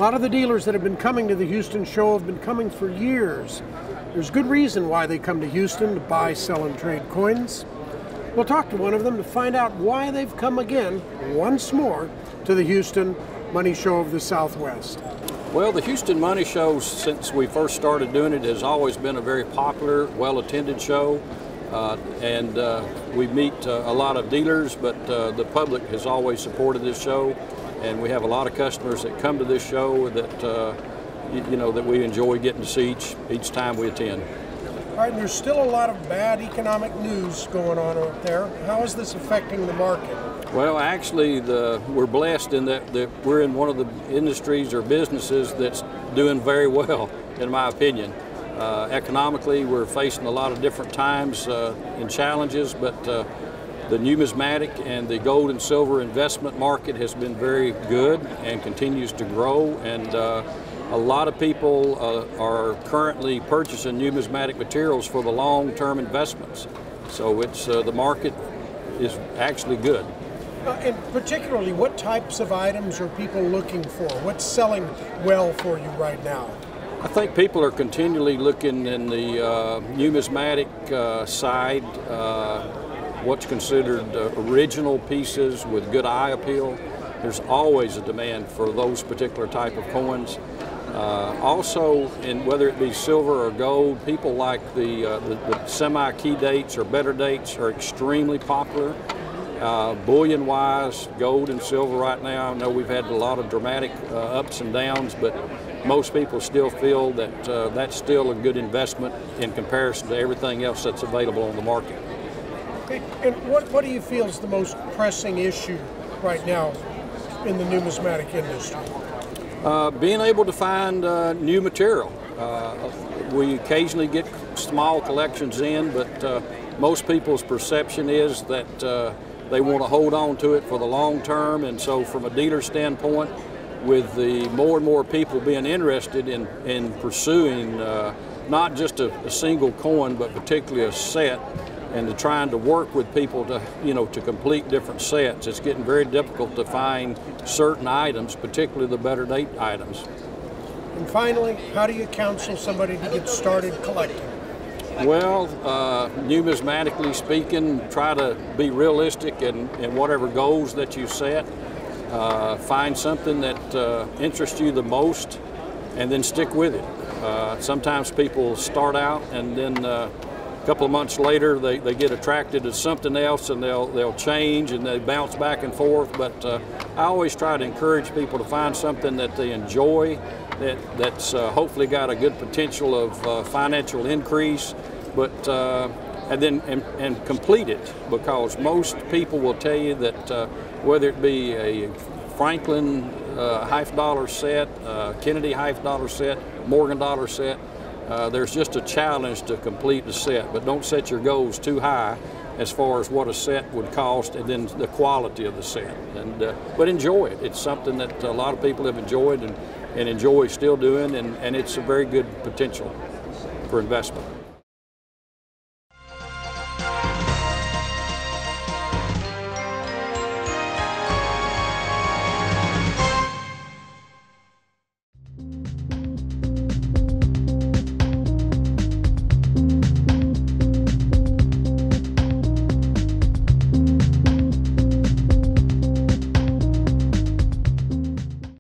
lot of the dealers that have been coming to the Houston show have been coming for years. There's good reason why they come to Houston to buy, sell, and trade coins. We'll talk to one of them to find out why they've come again, once more, to the Houston Money Show of the Southwest. Well, the Houston Money Show, since we first started doing it, has always been a very popular, well-attended show. We meet a lot of dealers, but the public has always supported this show. And we have a lot of customers that come to this show that, that we enjoy getting to see each time we attend. All right, and there's still a lot of bad economic news going on out there. How is this affecting the market? Well, actually, we're blessed in that we're in one of the industries or businesses that's doing very well, in my opinion. Economically, we're facing a lot of different times and challenges, but the numismatic and the gold and silver investment market has been very good and continues to grow. And a lot of people are currently purchasing numismatic materials for the long-term investments. So the market is actually good. And particularly, what types of items are people looking for? What's selling well for you right now? I think people are continually looking in the numismatic side, what's considered original pieces with good eye appeal. There's always a demand for those particular type of coins. Also, whether it be silver or gold, people like the semi-key dates or better dates are extremely popular. Bullion-wise, gold and silver right now, I know we've had a lot of dramatic ups and downs, but most people still feel that that's still a good investment in comparison to everything else that's available on the market. Okay. And what do you feel is the most pressing issue right now in the numismatic industry? Being able to find new material. We occasionally get small collections in, but most people's perception is that they want to hold on to it for the long term, and so from a dealer standpoint, with the more and more people being interested in pursuing not just a single coin, but particularly a set, and trying to work with people to complete different sets, it's getting very difficult to find certain items, particularly the better date items. And finally, how do you counsel somebody to get started collecting? Well, numismatically speaking, try to be realistic in whatever goals that you set. Find something that interests you the most and then stick with it. Sometimes people start out and then a couple of months later they get attracted to something else and they'll change and they bounce back and forth. But I always try to encourage people to find something that they enjoy, that's hopefully got a good potential of financial increase, but and complete it, because most people will tell you that whether it be a Franklin half dollar set, Kennedy half dollar set, Morgan dollar set, there's just a challenge to complete the set. But don't set your goals too high as far as what a set would cost and then the quality of the set. But enjoy it. It's something that a lot of people have enjoyed and enjoy still doing, and it's a very good potential for investment.